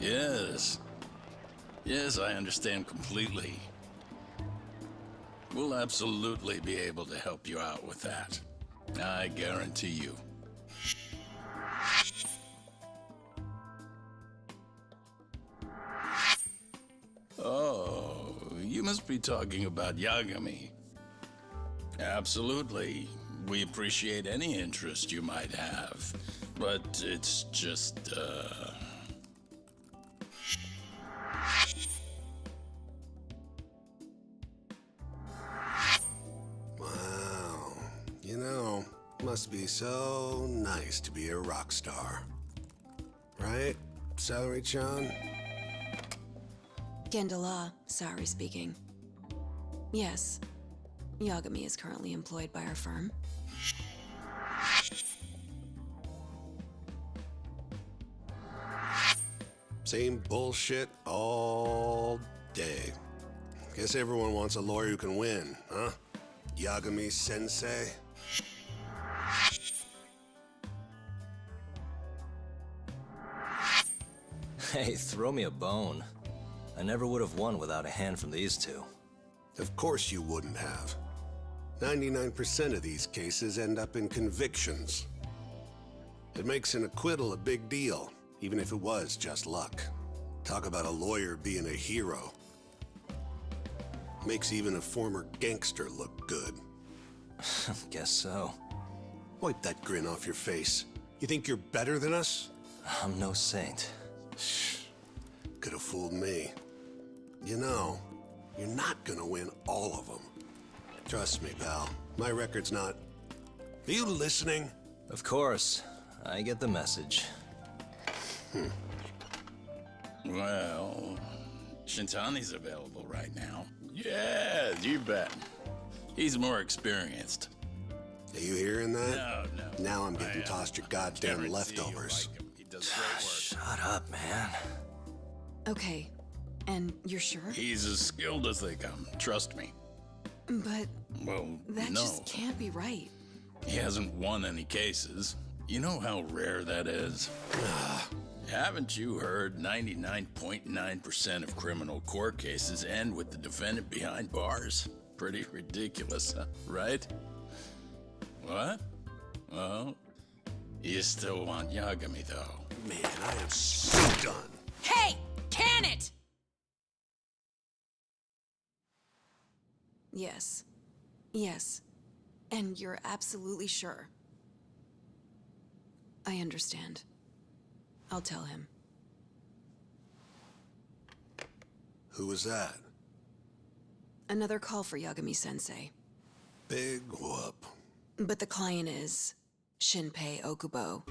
Yes. Yes, I understand completely. We'll absolutely be able to help you out with that. I guarantee you. Oh, you must be talking about Yagami. Absolutely. We appreciate any interest you might have. But it's just, Wow. You know, must be so nice to be a rock star. Right, Celery-chan? Gendala, Saori speaking. Yes, Yagami is currently employed by our firm. Same bullshit all day. Guess everyone wants a lawyer who can win, huh? Yagami-sensei? Hey, throw me a bone. I never would have won without a hand from these two. Of course you wouldn't have. 99% of these cases end up in convictions. It makes an acquittal a big deal, even if it was just luck. Talk about a lawyer being a hero. Makes even a former gangster look good. Guess so. Wipe that grin off your face. You think you're better than us? I'm no saint. Could have fooled me. You know, you're not gonna win all of them. Trust me, pal. My record's not... Are you listening? Of course. I get the message. well, Shintani's available right now. Yeah, you bet. He's more experienced. Are you hearing that? No. Now I'm getting tossed your goddamn guarantee leftovers. you'll like him. He does great work. Shut up, man. Okay, and you're sure? He's as skilled as they come, trust me. But Well, that no. just can't be right. He hasn't won any cases. You know how rare that is? Haven't you heard 99.9% of criminal court cases end with the defendant behind bars? Pretty ridiculous, huh? Right? What? Well, you still want Yagami, though. Man, I am so done. Hey! Can it! Yes. Yes. And you're absolutely sure. I understand. I'll tell him. Who was that? Another call for Yagami-sensei. Big whoop. But the client is Shinpei Okubo.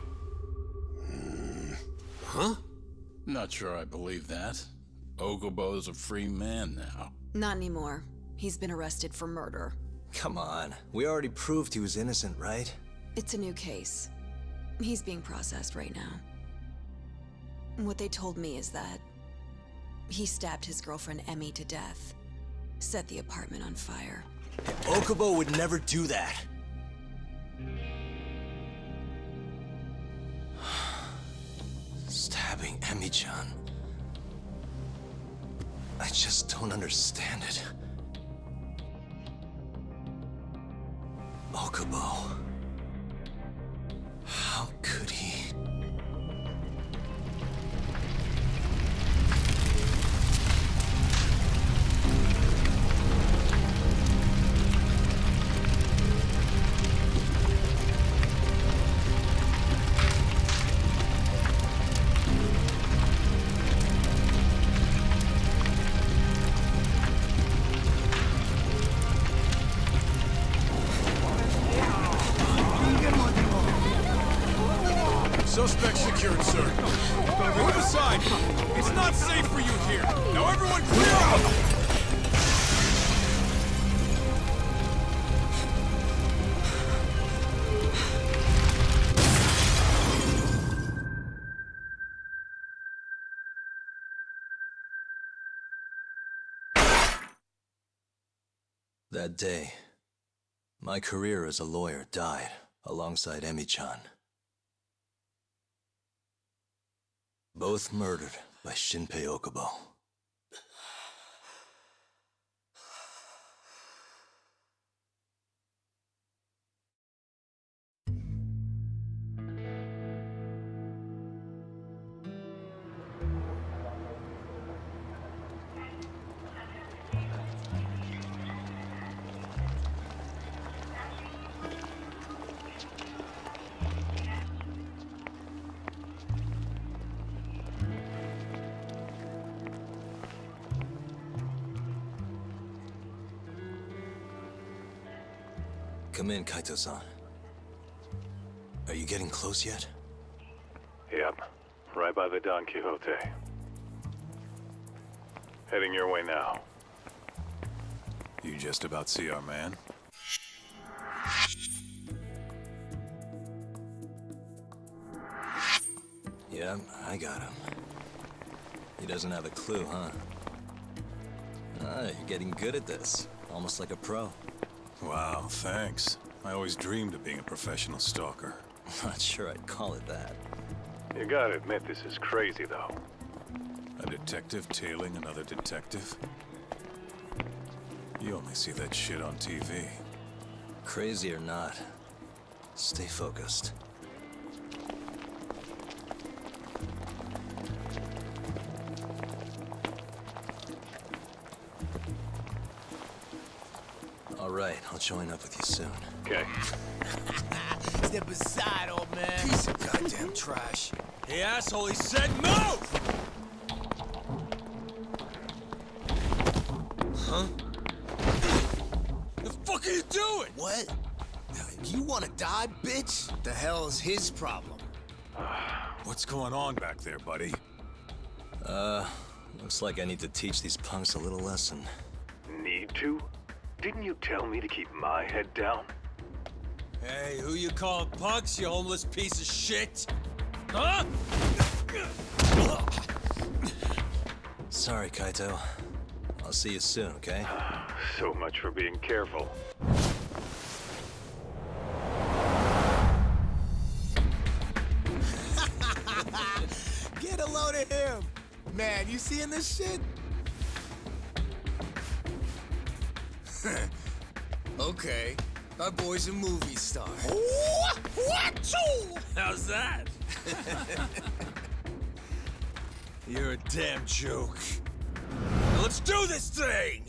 Huh? Not sure I believe that. Okubo's a free man now. Not anymore. He's been arrested for murder. Come on. We already proved he was innocent, right? It's a new case. He's being processed right now. What they told me is that he stabbed his girlfriend Emmy to death, set the apartment on fire. Okubo would never do that. Stabbing Emmy-chan. I just don't understand it. Okubo. How could he? Suspect secured, sir. Move aside! It's not safe for you here! Now everyone clear out! That day, my career as a lawyer died alongside Emmy-chan. Both murdered by Shinpei Okubo. Come in, Kaito-san. Are you getting close yet? Yep. Right by the Don Quixote. Heading your way now. You just about see our man? Yeah, I got him. He doesn't have a clue, huh? Ah, you're getting good at this. Almost like a pro. Wow, thanks. I always dreamed of being a professional stalker. Not sure I'd call it that. You gotta admit this is crazy, though. A detective tailing another detective? You only see that shit on TV. Crazy or not, stay focused. All right, I'll join up with you soon. Okay. Step aside, old man. Piece of goddamn trash. Hey, asshole, he said move! Huh? The fuck are you doing? What? You wanna die, bitch? The hell's his problem? What's going on back there, buddy? Looks like I need to teach these punks a little lesson. Need to? Didn't you tell me to keep my head down? Hey, who you calling punks, you homeless piece of shit? Huh? Sorry, Kaito. I'll see you soon, okay? So much for being careful. Get a load of him. Man, you seeing this shit? Okay, our boy's a movie star. How's that? You're a damn joke. Now let's do this thing!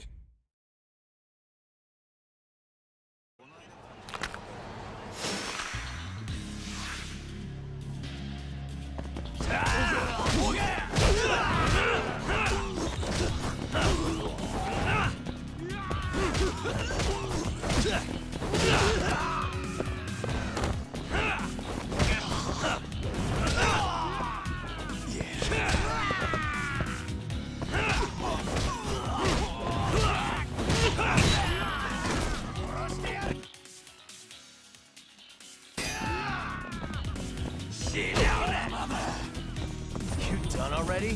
You done already?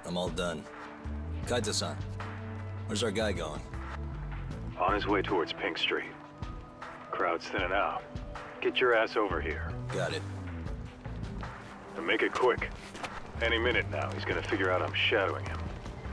I'm all done. Kaito-san, where's our guy going? On his way towards Pink Street. Crowd's thinning out. Get your ass over here. Got it. And make it quick. Any minute now, he's gonna figure out I'm shadowing him.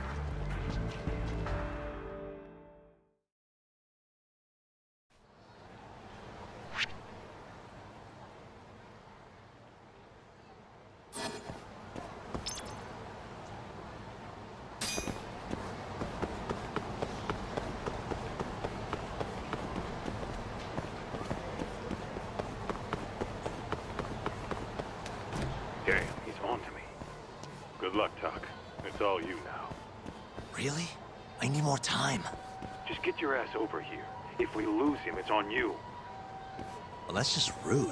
Okay, he's on to me. Good luck, Tuck. It's all you now. Really? I need more time. Just get your ass over here. If we lose him, it's on you. Well, that's just rude.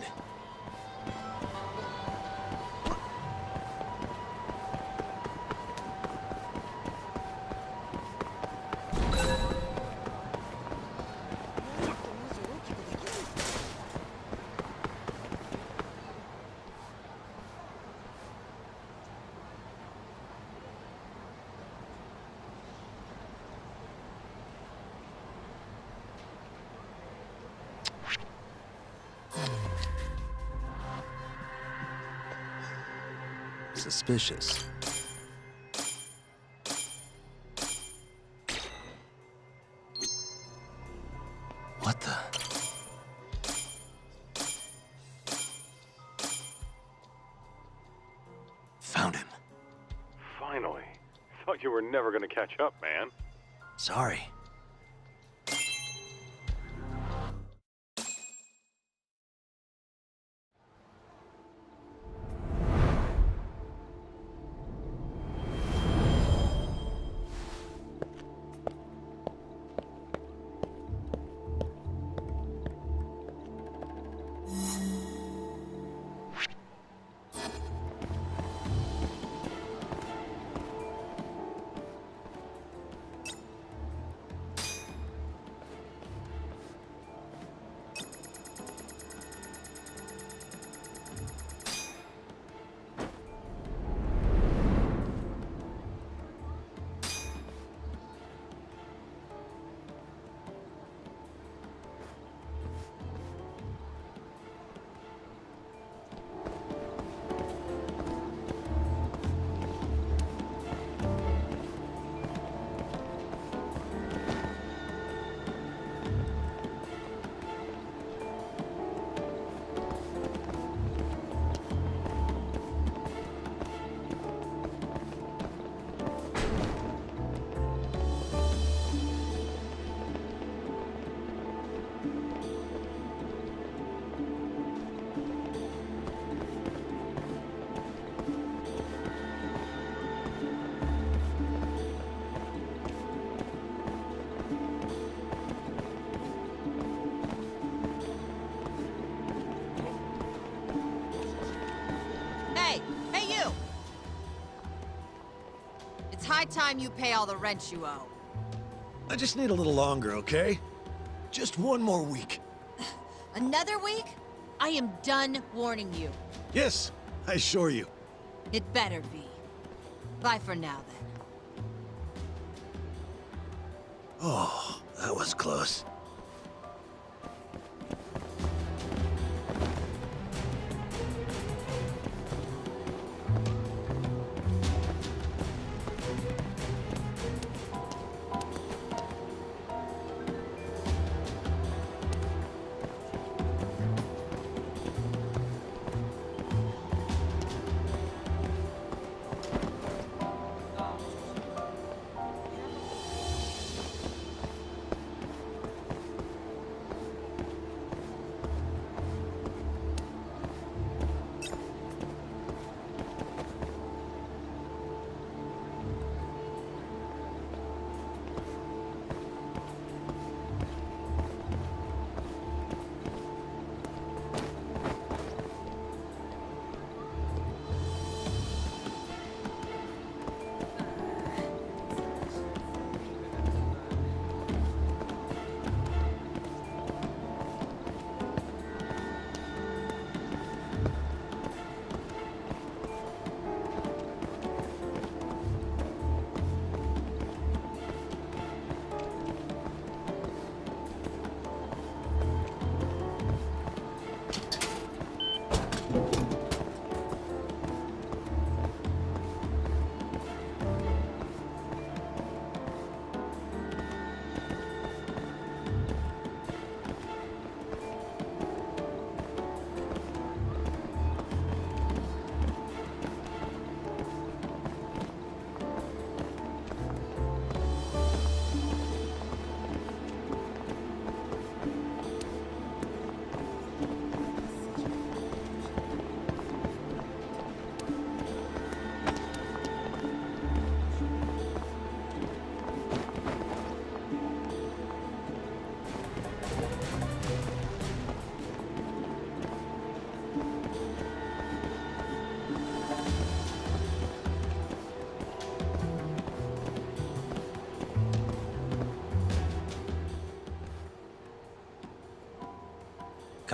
Suspicious. What the? Found him. Finally. Thought you were never gonna catch up, man. Sorry. It's high time you pay all the rent you owe. I just need a little longer, okay? Just one more week. Another week? I am done warning you. Yes, I assure you. It better be. Bye for now, then. Oh, that was close.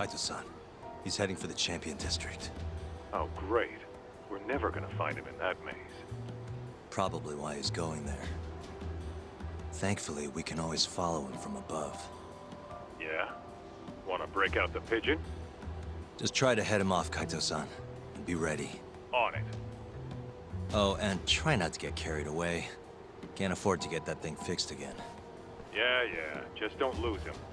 Kaito-san. He's heading for the Champion District. Oh, great. We're never gonna find him in that maze. Probably why he's going there. Thankfully, we can always follow him from above. Yeah? Wanna break out the pigeon? Just try to head him off, Kaito-san, and be ready. On it. Oh, and try not to get carried away. Can't afford to get that thing fixed again. Yeah, just don't lose him.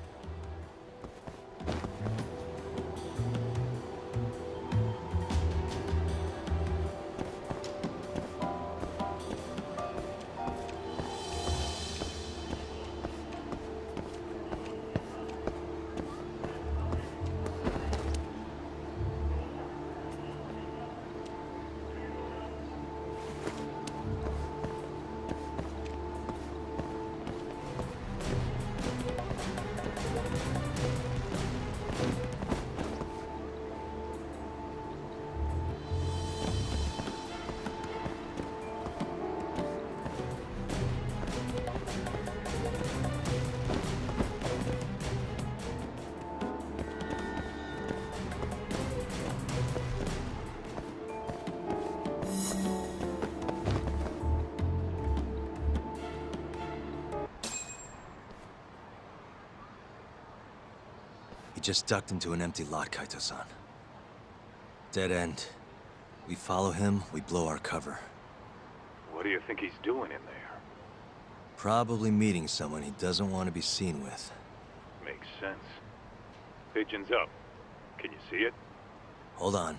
Just ducked into an empty lot, Kaito-san. Dead end. We follow him, we blow our cover. What do you think he's doing in there? Probably meeting someone he doesn't want to be seen with. Makes sense. Pigeon's up. Can you see it? Hold on.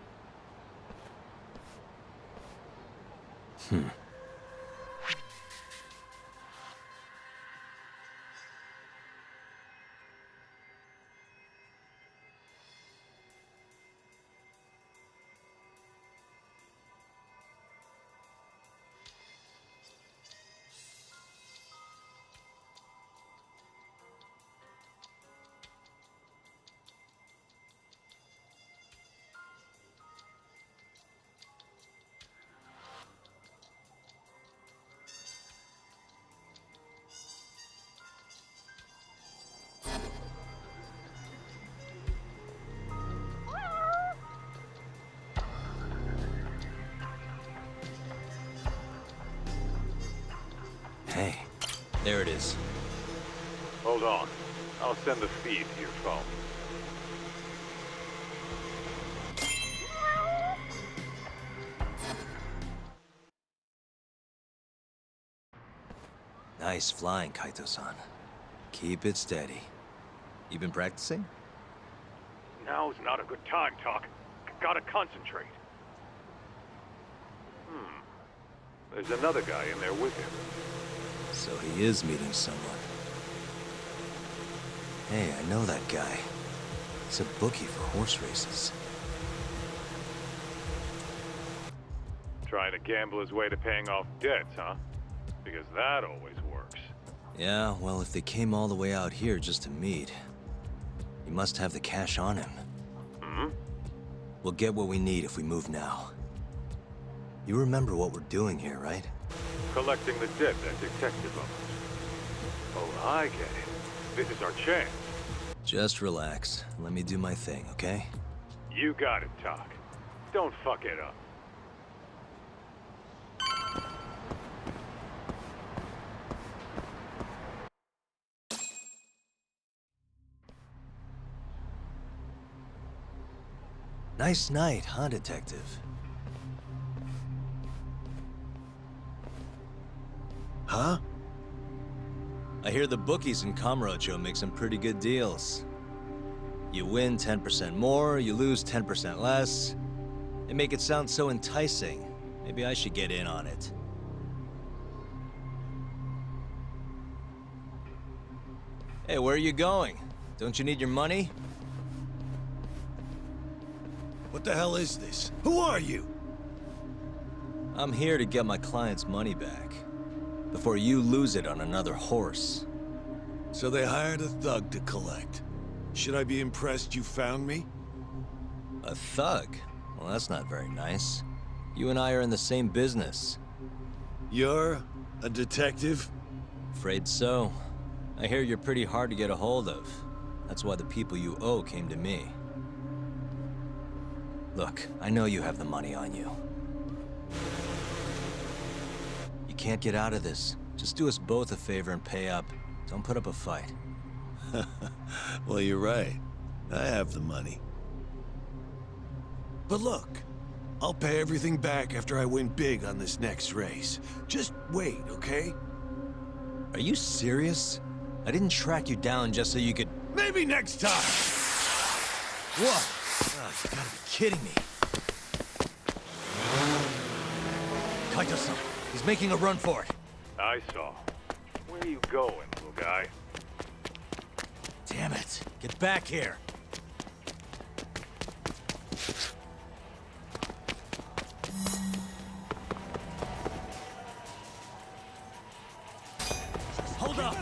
Hey, there it is. Hold on. I'll send the feed to your phone. Nice flying, Kaito-san. Keep it steady. You been practicing? Now's not a good time, Talk. Gotta concentrate. There's another guy in there with him. So he is meeting someone. Hey, I know that guy. He's a bookie for horse races. Trying to gamble his way to paying off debts, huh? Because that always works. Yeah, well, if they came all the way out here just to meet, he must have the cash on him. We'll get what we need if we move now. You remember what we're doing here, right? Collecting the debt that detective owes. Oh, I get it. This is our chance. Just relax. Let me do my thing, okay? You got it, Talk. Don't fuck it up. Nice night, huh, Detective? Huh? I hear the bookies in Kamurocho make some pretty good deals. You win 10% more, you lose 10% less. They make it sound so enticing. Maybe I should get in on it. Hey, where are you going? Don't you need your money? What the hell is this? Who are you? I'm here to get my client's money back. Before you lose it on another horse. So they hired a thug to collect. Should I be impressed you found me? A thug? Well, that's not very nice. You and I are in the same business. You're a detective? Afraid so. I hear you're pretty hard to get a hold of. That's why the people you owe came to me. Look, I know you have the money on you. You can't get out of this. Just do us both a favor and pay up. Don't put up a fight. Well, you're right. I have the money. But look, I'll pay everything back after I win big on this next race. Just wait, okay? Are you serious? I didn't track you down just so you could... Maybe next time! What? Oh, you gotta be kidding me. Kaito-san, he's making a run for it. I saw. Where are you going, little guy? Damn it. Get back here. Hold up!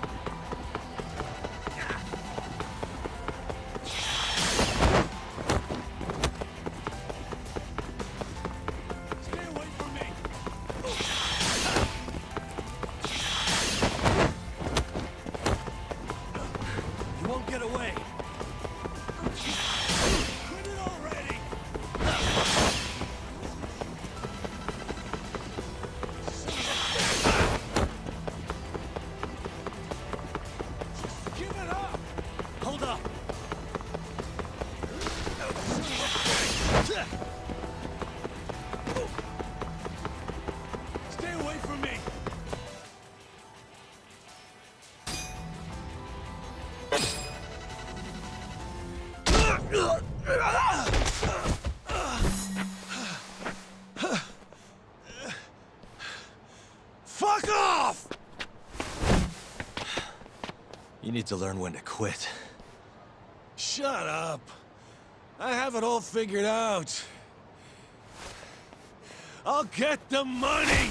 Stay away from me! You won't get away. Quit it already! Give it up! Hold up. Stay away from me! Fuck off! You need to learn when to quit. Shut up. I have it all figured out. I'll get the money!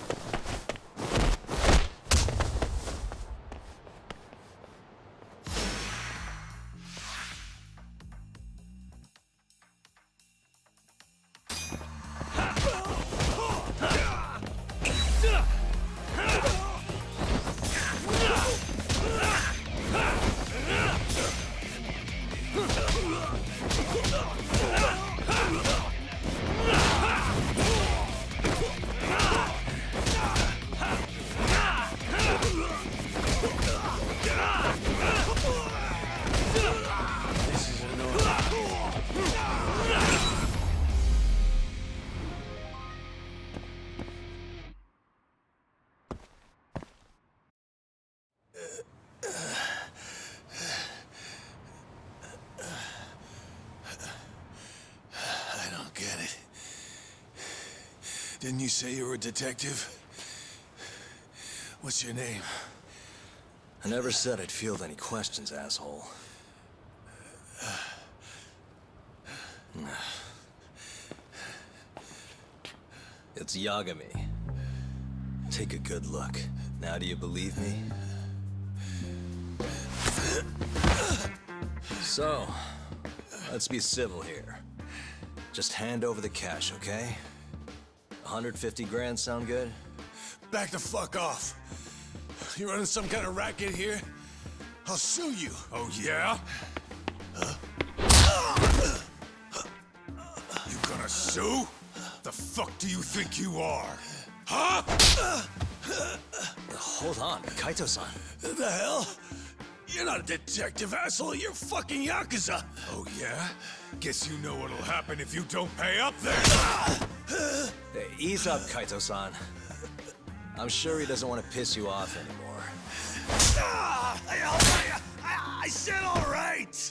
I don't get it. Didn't you say you were a detective? What's your name? I never said I'd field any questions, asshole. It's Yagami. Take a good look. Now do you believe me? So, let's be civil here. Just hand over the cash, okay? 150 grand sound good? Back the fuck off. You running some kind of racket here? I'll sue you. Oh, yeah? You gonna sue? The fuck do you think you are? Huh? Hold on, Kaito-san. The hell? You're not a detective, asshole. You're fucking Yakuza. Oh, yeah? Guess you know what'll happen if you don't pay up then. Hey, ease up, Kaito-san. I'm sure he doesn't want to piss you off anymore. I said all right.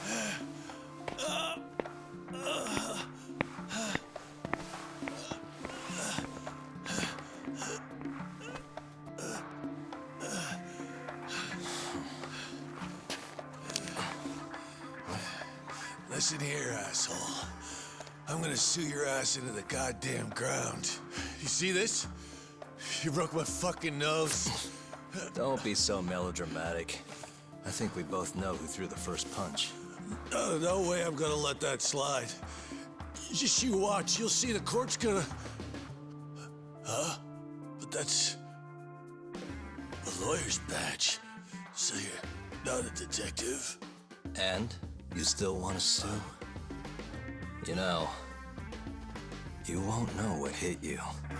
Listen here, asshole. I'm gonna sue your ass into the goddamn ground. You see this? You broke my fucking nose. Don't be so melodramatic. I think we both know who threw the first punch. No way I'm gonna let that slide. Just you watch, you'll see the court's gonna... Huh? But that's... a lawyer's badge. So you're not a detective? And? You still want to sue? You know, you won't know what hit you.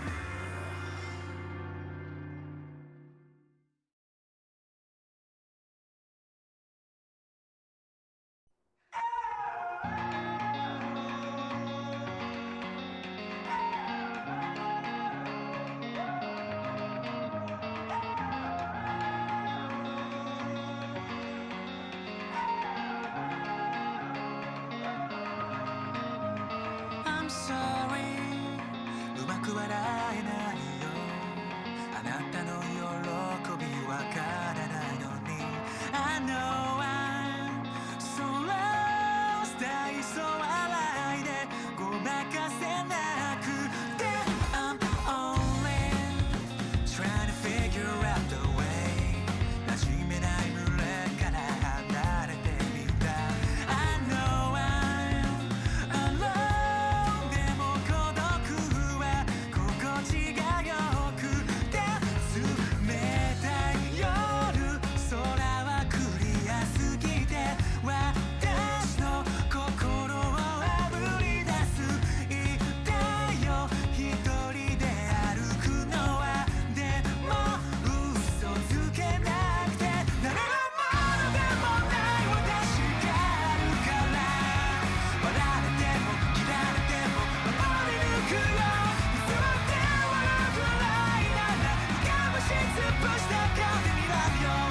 I'm sorry うまく笑えないよあなたの喜びわからないのに I know I'm so lost 大層笑いでごまかせなくて I'm only trying to figure out the way 馴染めない群れから離れてみた I know I'm alone でも孤独は心地がよくて冷たい夜空はクリアすぎて私の心をあぶり出す言ったよ一人で歩くのはでも嘘つけなくて誰のものでもない私があるから笑われても嫌われても守り抜くよいつまで笑うくらいならかぶしつぶした顔で睨むよ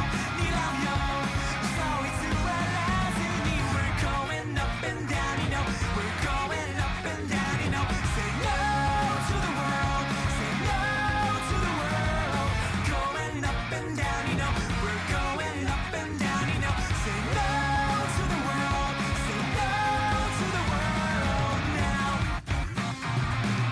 嘘偽らずに We're going up and down you know We're going up and down you know Say no to the world Say no to the world Going up and down you know We're going up and down you know Say no to the world Say no to the world now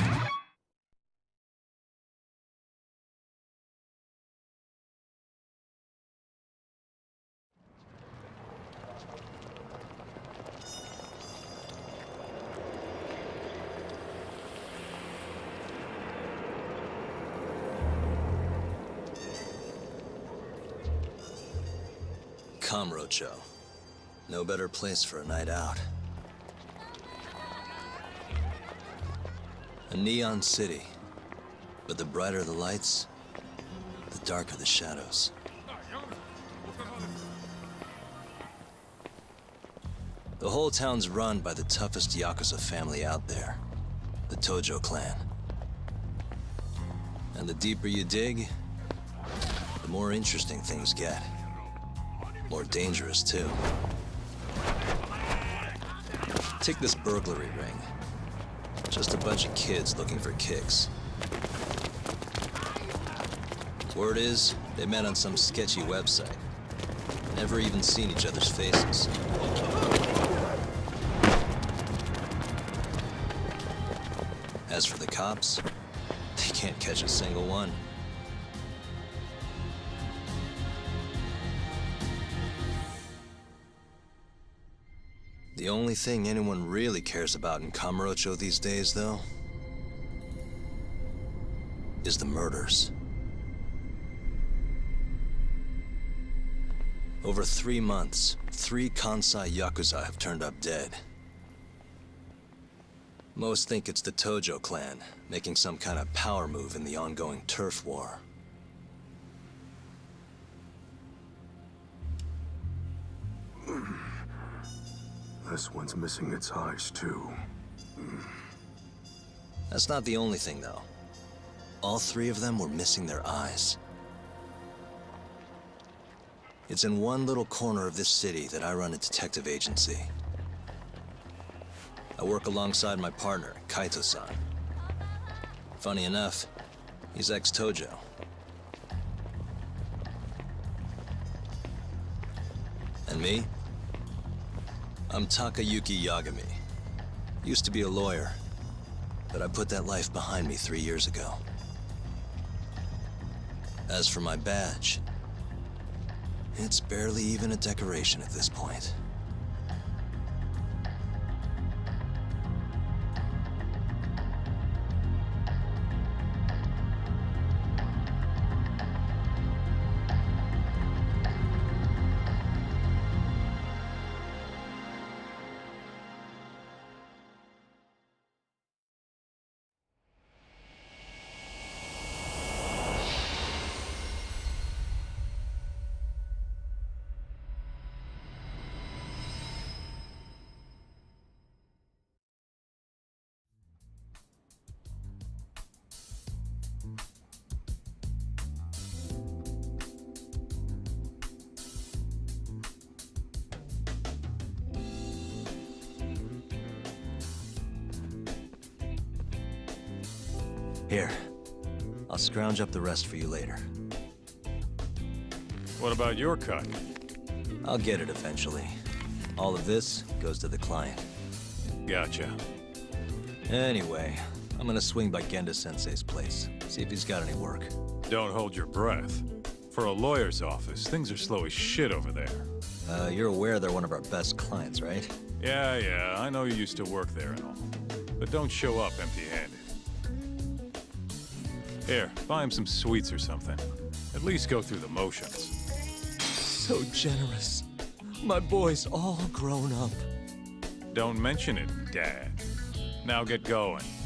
Kamurocho. No better place for a night out. A neon city. But the brighter the lights, the darker the shadows. The whole town's run by the toughest Yakuza family out there. The Tojo clan. And the deeper you dig, the more interesting things get. More dangerous, too. Take this burglary ring. Just a bunch of kids looking for kicks. Word is, they met on some sketchy website. Never even seen each other's faces. As for the cops, they can't catch a single one. The only thing anyone really cares about in Kamurocho these days, though, is the murders. Over 3 months, 3 Kansai Yakuza have turned up dead. Most think it's the Tojo clan, making some kind of power move in the ongoing turf war. This one's missing its eyes, too. That's not the only thing, though. All 3 of them were missing their eyes. It's in one little corner of this city that I run a detective agency. I work alongside my partner, Kaito-san. Funny enough, he's ex-Tojo. And me? I'm Takayuki Yagami. Used to be a lawyer, but I put that life behind me 3 years ago. As for my badge, it's barely even a decoration at this point. Here, I'll scrounge up the rest for you later. What about your cut? I'll get it eventually. All of this goes to the client. Gotcha. Anyway, I'm gonna swing by Genda-sensei's place, see if he's got any work. Don't hold your breath. For a lawyer's office, things are slow as shit over there. You're aware they're one of our best clients, right? Yeah, I know you used to work there and all. But don't show up empty-handed. Here, buy him some sweets or something. At least go through the motions. So generous. My boy's all grown up. Don't mention it, Dad. Now get going.